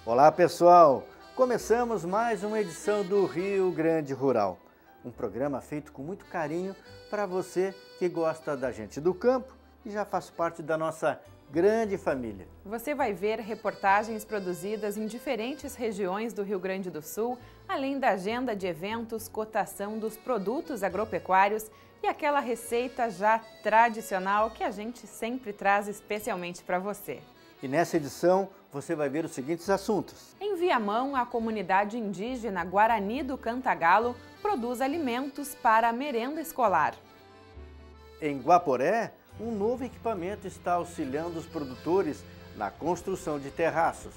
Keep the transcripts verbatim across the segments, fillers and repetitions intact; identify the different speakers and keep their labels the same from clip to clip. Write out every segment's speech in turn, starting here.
Speaker 1: Olá pessoal, começamos mais uma edição do Rio Grande Rural, um programa feito com muito carinho para você que gosta da gente do campo e já faz parte da nossa grande família.
Speaker 2: Você vai ver reportagens produzidas em diferentes regiões do Rio Grande do Sul, além da agenda de eventos, cotação dos produtos agropecuários e aquela receita já tradicional que a gente sempre traz especialmente para você.
Speaker 1: E nessa edição você vai ver os seguintes assuntos.
Speaker 2: Em Viamão, a comunidade indígena Guarani do Cantagalo produz alimentos para a merenda escolar.
Speaker 1: Em Guaporé, um novo equipamento está auxiliando os produtores na construção de terraços.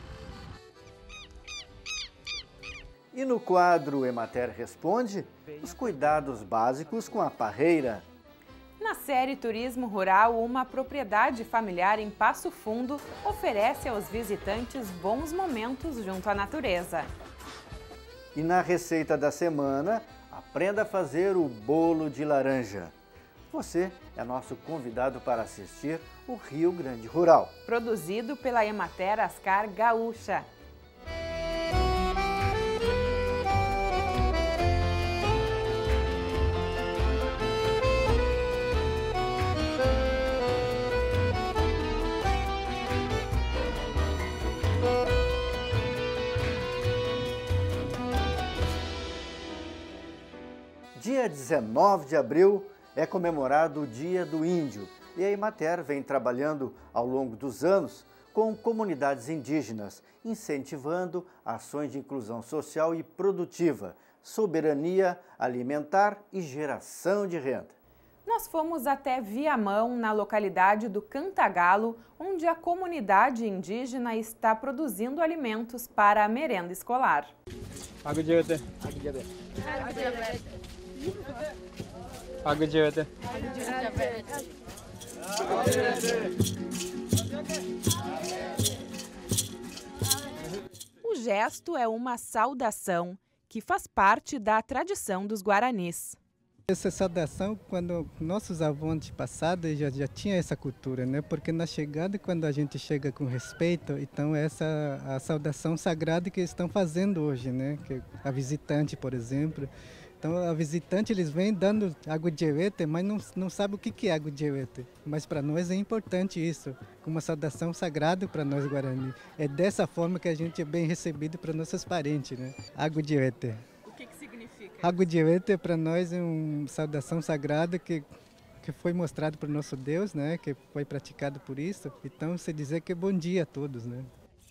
Speaker 1: E no quadro Emater Responde, os cuidados básicos com a parreira.
Speaker 2: Na série Turismo Rural, uma propriedade familiar em Passo Fundo oferece aos visitantes bons momentos junto à natureza.
Speaker 1: E na receita da semana, aprenda a fazer o bolo de laranja. Você é nosso convidado para assistir o Rio Grande Rural.
Speaker 2: Produzido pela Emater Ascar Gaúcha.
Speaker 1: Dia dezenove de abril é comemorado o Dia do Índio e a Emater vem trabalhando ao longo dos anos com comunidades indígenas, incentivando ações de inclusão social e produtiva, soberania alimentar e geração de renda.
Speaker 2: Nós fomos até Viamão, na localidade do Cantagalo, onde a comunidade indígena está produzindo alimentos para a merenda escolar. O gesto é uma saudação que faz parte da tradição dos guaranis.
Speaker 3: Essa saudação, quando nossos avós antepassados já já tinha essa cultura, né? Porque na chegada, quando a gente chega com respeito, então essa a saudação sagrada que estão fazendo hoje, né? Que a visitante, por exemplo. Então, a visitante, eles vêm dando água de jevete, mas não, não sabe o que é água de jevete. Mas para nós é importante isso, como uma saudação sagrada para nós Guarani. É dessa forma que a gente é bem recebido para nossos parentes, né? Água de jevete.
Speaker 2: O que, que significa?
Speaker 3: Água de jevete para nós é uma saudação sagrada que, que foi mostrado por nosso Deus, né? Que foi praticado por isso. Então, se dizer que é bom dia a todos, né?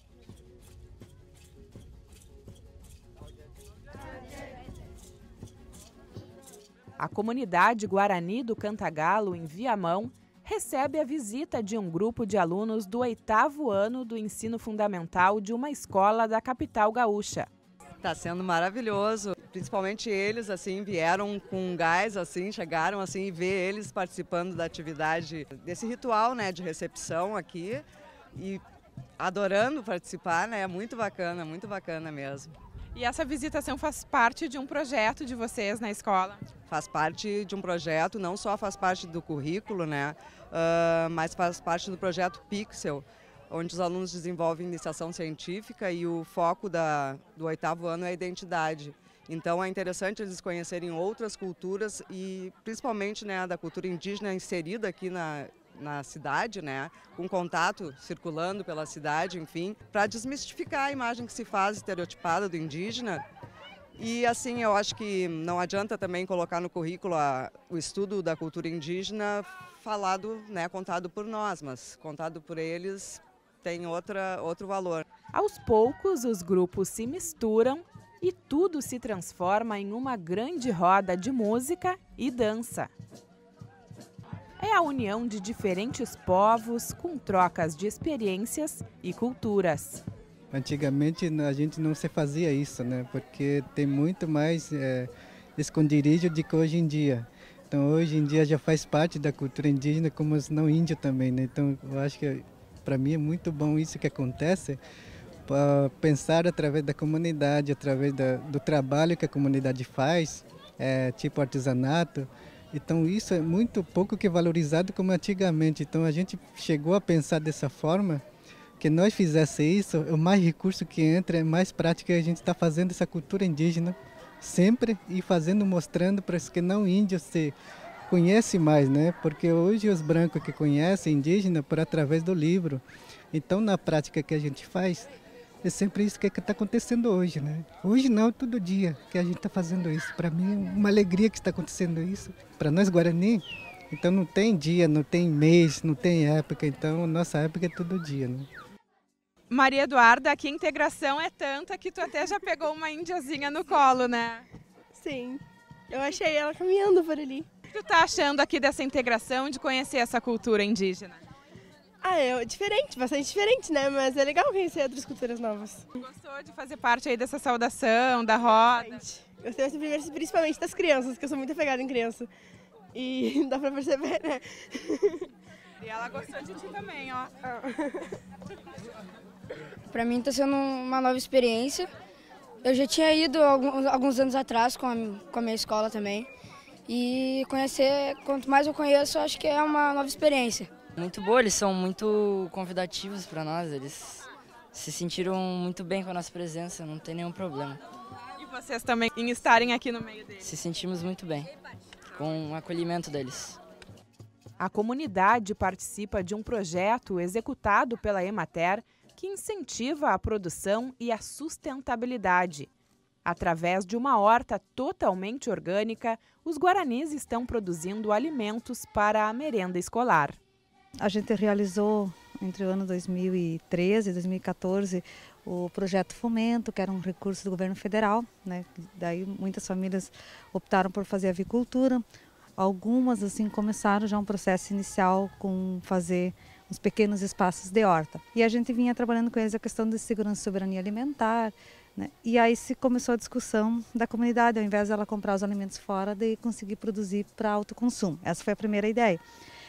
Speaker 2: A comunidade Guarani do Cantagalo, em Viamão, recebe a visita de um grupo de alunos do oitavo ano do ensino fundamental de uma escola da capital gaúcha.
Speaker 4: Está sendo maravilhoso, principalmente eles assim vieram com gás, assim, chegaram assim e ver eles participando da atividade desse ritual, né, de recepção aqui e adorando participar, né, muito bacana, muito bacana mesmo.
Speaker 2: E essa visitação faz parte de um projeto de vocês na escola?
Speaker 4: Faz parte de um projeto, não só faz parte do currículo, né, uh, mas faz parte do projeto Pixel, onde os alunos desenvolvem iniciação científica e o foco da, do oitavo ano é a identidade. Então é interessante eles conhecerem outras culturas e principalmente, né, da cultura indígena inserida aqui na na cidade, né, com contato circulando pela cidade, enfim, para desmistificar a imagem que se faz estereotipada do indígena. E assim, eu acho que não adianta também colocar no currículo a, o estudo da cultura indígena falado, né, contado por nós, mas contado por eles tem outra, outro valor.
Speaker 2: Aos poucos, os grupos se misturam e tudo se transforma em uma grande roda de música e dança. É a união de diferentes povos com trocas de experiências e culturas.
Speaker 3: Antigamente a gente não se fazia isso, né? Porque tem muito mais é, esconderijo do que hoje em dia. Então hoje em dia já faz parte da cultura indígena como os não índios também, né? Então eu acho que para mim é muito bom isso que acontece, para pensar através da comunidade, através da, do trabalho que a comunidade faz, é, tipo artesanato. Então isso é muito pouco que valorizado como antigamente. Então a gente chegou a pensar dessa forma que nós fizesse isso, o mais recurso que entra, é mais prática a gente está fazendo essa cultura indígena sempre e fazendo, mostrando para os que não índios se conhece mais, né? Porque hoje os brancos que conhecem indígena por através do livro. Então, na prática que a gente faz, é sempre isso que está acontecendo hoje, né? Hoje não, todo dia que a gente está fazendo isso. Para mim é uma alegria que está acontecendo isso. Para nós Guarani, então não tem dia, não tem mês, não tem época. Então, nossa época é todo dia, né?
Speaker 2: Maria Eduarda, aqui a integração é tanta que tu até já pegou uma índiazinha no colo, né?
Speaker 5: Sim, eu achei ela caminhando por ali.
Speaker 2: O que tu tá achando aqui dessa integração, de conhecer essa cultura indígena?
Speaker 5: Ah, é diferente, bastante diferente, né? Mas é legal conhecer outras culturas novas.
Speaker 2: Gostou de fazer parte aí dessa saudação, da roda?
Speaker 5: Gostei assim, principalmente das crianças, que eu sou muito apegada em criança. E dá pra perceber, né?
Speaker 2: E ela gostou de ti também, ó.
Speaker 6: Pra mim tá sendo uma nova experiência. Eu já tinha ido alguns, alguns anos atrás com a, com a minha escola também. E conhecer, quanto mais eu conheço, acho que é uma nova experiência.
Speaker 7: Muito boa, eles são muito convidativos para nós, eles se sentiram muito bem com a nossa presença, não tem nenhum problema.
Speaker 2: E vocês também em estarem aqui no meio deles?
Speaker 7: Se sentimos muito bem com o acolhimento deles.
Speaker 2: A comunidade participa de um projeto executado pela Emater que incentiva a produção e a sustentabilidade. Através de uma horta totalmente orgânica, os guaranis estão produzindo alimentos para a merenda escolar.
Speaker 8: A gente realizou entre o ano dois mil e treze e dois mil e quatorze o projeto Fomento, que era um recurso do governo federal, né? Daí muitas famílias optaram por fazer avicultura. Algumas assim começaram já um processo inicial com fazer uns pequenos espaços de horta. E a gente vinha trabalhando com eles a questão de segurança e soberania alimentar, né? E aí se começou a discussão da comunidade, ao invés dela comprar os alimentos fora, de conseguir produzir para autoconsumo. Essa foi a primeira ideia.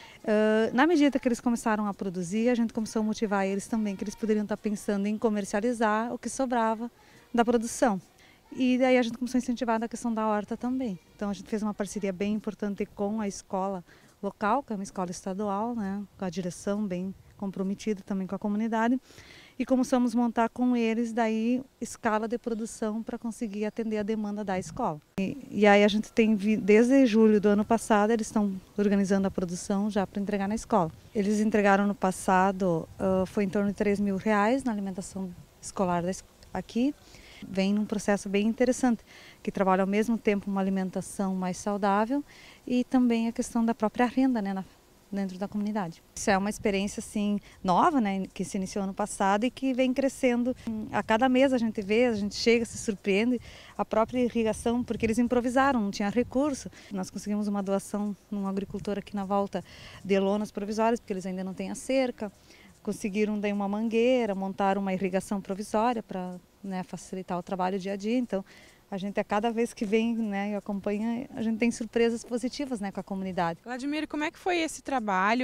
Speaker 8: Uh, na medida que eles começaram a produzir, a gente começou a motivar eles também, que eles poderiam estar pensando em comercializar o que sobrava da produção. E daí a gente começou a incentivar a questão da horta também. Então a gente fez uma parceria bem importante com a escola local, que é uma escola estadual, né, com a direção bem comprometida também com a comunidade. E começamos a montar com eles daí escala de produção para conseguir atender a demanda da escola. E, e aí a gente tem, desde julho do ano passado, eles estão organizando a produção já para entregar na escola. Eles entregaram no passado, uh, foi em torno de três mil reais na alimentação escolar aqui. Vem num processo bem interessante, que trabalha ao mesmo tempo uma alimentação mais saudável e também a questão da própria renda, né, na, dentro da comunidade. Isso é uma experiência assim nova, né, que se iniciou ano passado e que vem crescendo. A cada mês a gente vê, a gente chega, se surpreende, a própria irrigação, porque eles improvisaram, não tinha recurso. Nós conseguimos uma doação num agricultor aqui na volta de lonas provisórias, porque eles ainda não têm a cerca. Conseguiram daí uma mangueira, montaram uma irrigação provisória para, né, facilitar o trabalho dia a dia. Então, a gente, a cada vez que vem, né, e acompanha, a gente tem surpresas positivas, né, com a comunidade.
Speaker 2: Vladimir, como é que foi esse trabalho,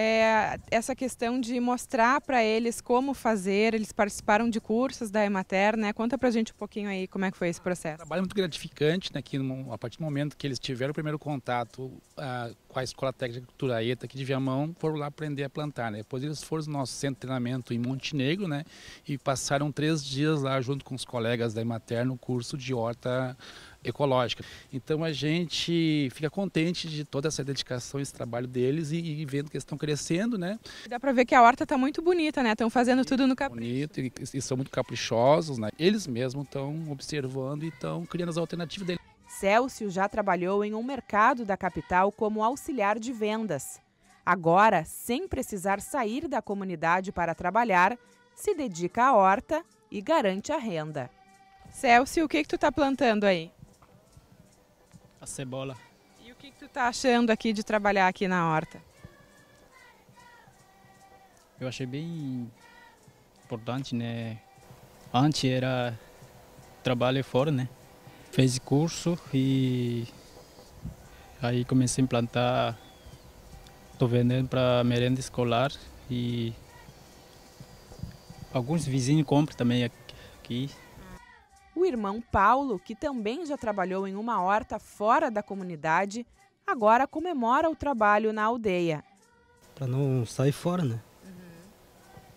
Speaker 2: é, essa questão de mostrar para eles como fazer? Eles participaram de cursos da Emater, né? Conta pra gente um pouquinho aí como é que foi esse processo.
Speaker 9: Um trabalho muito gratificante, né, que a partir do momento que eles tiveram o primeiro contato ah, com a Escola Técnica de Agricultura ETA aqui de Viamão, foram lá aprender a plantar, né? Depois eles foram no nosso centro de treinamento em Montenegro, né, e passaram três dias lá junto com os colegas da Emater no curso de horta ecológica. Então a gente fica contente de toda essa dedicação, esse trabalho deles e, e vendo que eles estão crescendo, né?
Speaker 2: Dá para ver que a horta está muito bonita, né? Estão fazendo tudo no capricho.
Speaker 9: Bonito e, e são muito caprichosos, né? Eles mesmos estão observando e estão criando as alternativas deles.
Speaker 2: Célcio já trabalhou em um mercado da capital como auxiliar de vendas. Agora, sem precisar sair da comunidade para trabalhar, se dedica à horta e garante a renda. Célcio, o que que tu tá plantando aí?
Speaker 10: A cebola.
Speaker 2: E o que que tu tá achando aqui de trabalhar aqui na horta?
Speaker 10: Eu achei bem importante, né? Antes era trabalho fora, né? Fiz curso e aí comecei a implantar. Estou vendendo para merenda escolar e alguns vizinhos compram também aqui.
Speaker 2: O irmão Paulo, que também já trabalhou em uma horta fora da comunidade, agora comemora o trabalho na aldeia.
Speaker 11: Para não sair fora, né?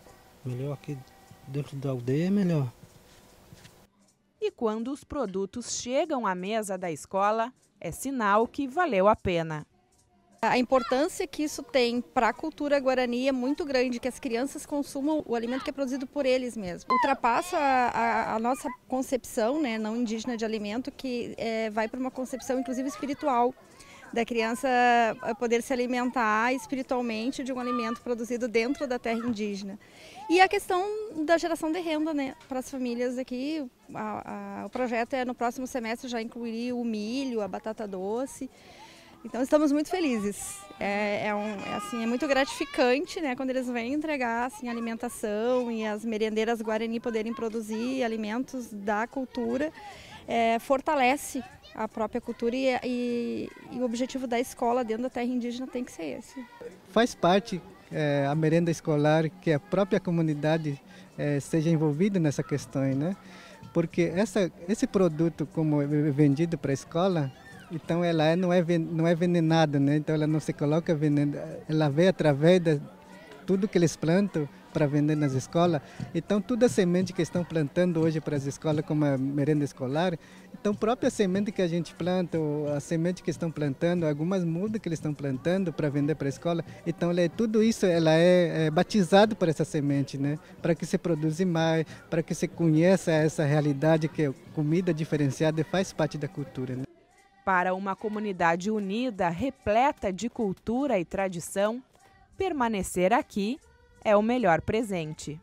Speaker 11: Melhor aqui dentro da aldeia é melhor.
Speaker 2: E quando os produtos chegam à mesa da escola, é sinal que valeu a pena.
Speaker 12: A importância que isso tem para a cultura guarani é muito grande, que as crianças consumam o alimento que é produzido por eles mesmos. Ultrapassa a, a, a nossa concepção, né, não indígena de alimento, que é, vai para uma concepção inclusive espiritual, da criança poder se alimentar espiritualmente de um alimento produzido dentro da terra indígena. E a questão da geração de renda, né, para as famílias aqui, a, a, o projeto é no próximo semestre já incluir o milho, a batata doce. Então estamos muito felizes. É, é, um, é, assim, é muito gratificante, né, quando eles vêm entregar assim, alimentação e as merendeiras Guarani poderem produzir alimentos da cultura, é, fortalece a própria cultura e, e, e o objetivo da escola dentro da terra indígena tem que ser esse.
Speaker 3: Faz parte é, a merenda escolar que a própria comunidade é, seja envolvida nessa questão, né? Porque essa, esse produto como é vendido para a escola, então ela não é, não é venenada, né? Então ela não se coloca veneno, ela vem através de tudo que eles plantam para vender nas escolas. Então toda a semente que estão plantando hoje para as escolas como a merenda escolar, então a própria semente que a gente planta, ou a semente que estão plantando, algumas mudas que eles estão plantando para vender para a escola, então ela é, tudo isso ela é, é batizado por essa semente, né? Para que se produza mais, para que se conheça essa realidade que comida diferenciada faz parte da cultura, né?
Speaker 2: Para uma comunidade unida, repleta de cultura e tradição, permanecer aqui é o melhor presente.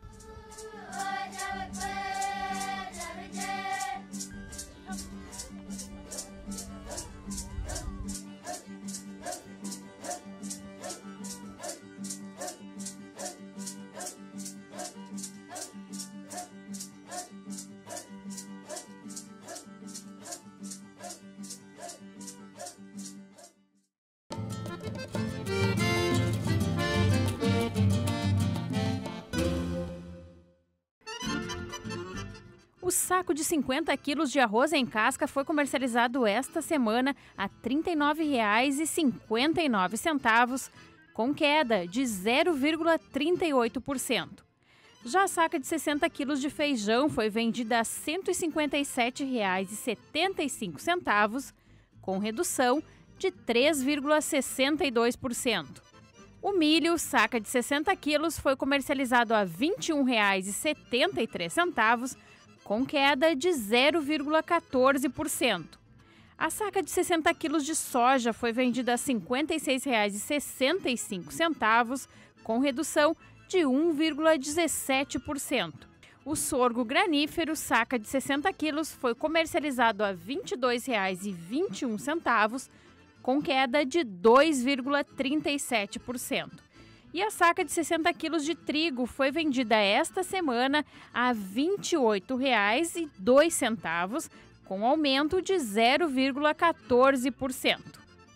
Speaker 13: O saco de cinquenta quilos de arroz em casca foi comercializado esta semana a trinta e nove reais e cinquenta e nove centavos, com queda de zero vírgula trinta e oito por cento. Já a saca de sessenta quilos de feijão foi vendida a cento e cinquenta e sete reais e setenta e cinco centavos, com redução de três vírgula sessenta e dois por cento. O milho, saca de sessenta quilos, foi comercializado a vinte e um reais e setenta e três centavos, com queda de zero vírgula quatorze por cento. A saca de sessenta quilos de soja foi vendida a cinquenta e seis reais e sessenta e cinco centavos, com redução de um vírgula dezessete por cento. O sorgo granífero, saca de sessenta quilos, foi comercializado a vinte e dois reais e vinte e um centavos, com queda de dois vírgula trinta e sete por cento. E a saca de sessenta quilos de trigo foi vendida esta semana a vinte e oito reais e dois centavos, com aumento de zero vírgula quatorze por cento.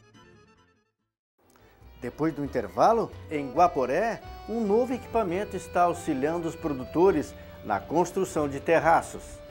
Speaker 1: Depois do intervalo, em Guaporé, um novo equipamento está auxiliando os produtores na construção de terraços.